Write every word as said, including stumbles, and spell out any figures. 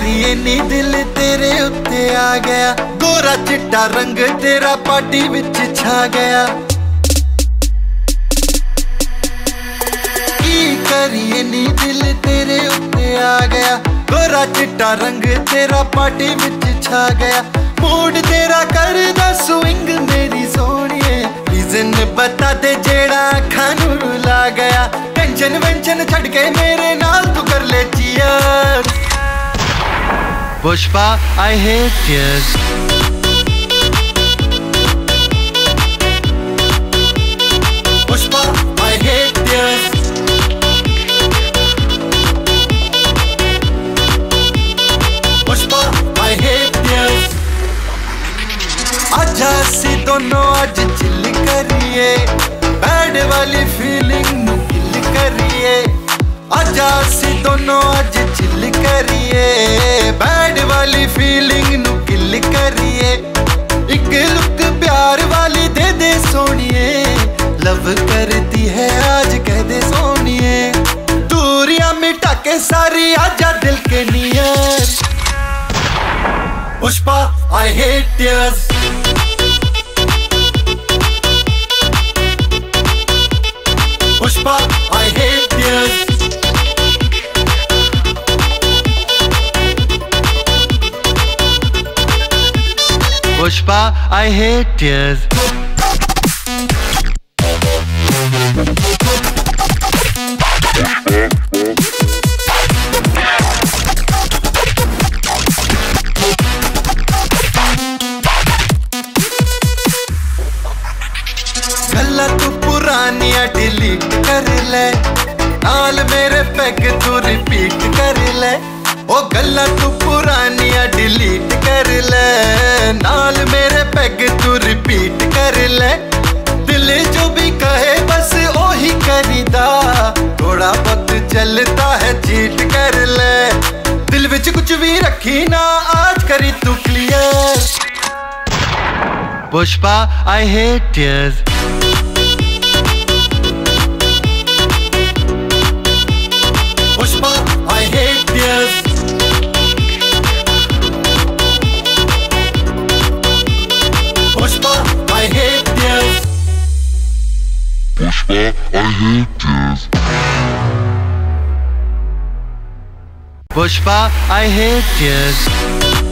करिए नी दिल तेरे उत्ते आ गया, गोरा चिट्टा रंग तेरा पार्टी विच छा गया। की करिए नी दिल तेरे उत्ते आ गया, गोरा चिट्टा रंग तेरा पार्टी विच छा गया। मूड तेरा करदा स्विंग मेरी सोहणिए, रीजन बता दे जेड़ा खानू रुला गया। टेंशन वेंशन छड़ के मेरे नाल तू कर ले cheers. Pushpa I hate tears। Pushpa I hate tears। Pushpa I hate tears। आजा सी दोनों आज चिल करिए, बैड वाली फीलिंग नू किल करिए। आजा सी दोनों आज चिल करिए, बैड वाली फीलिंग नू किल करिए। एक लुक प्यार वाली दे दे सोनिए, लव करती है आज कह दे सोनिए। दूरियां मिटा के सारी आजा दिल के near. Pushpa I hate tears। Pushpa I hate tears। Pushpa I hate tears। गल्ला तू पुरानियां डिलीट कर ले, नाल मेरे पैग तू रिपीट कर ले। ओ गल्ला तू पुरानियां डिलीट कर ले, नाल मेरे पैग तू रिपीट कर ले। दिल जो भी कहे बस ओही करीदा, थोड़ा बहुत चलता है चीट कर ले। दिल विच कुछ भी रखी ना आज करी तू clear. Pushpa I hate tears। Pushpa I hate tears। Pushpa I hate tears। Pushpa, I hate tears। Pushpa I hate tears।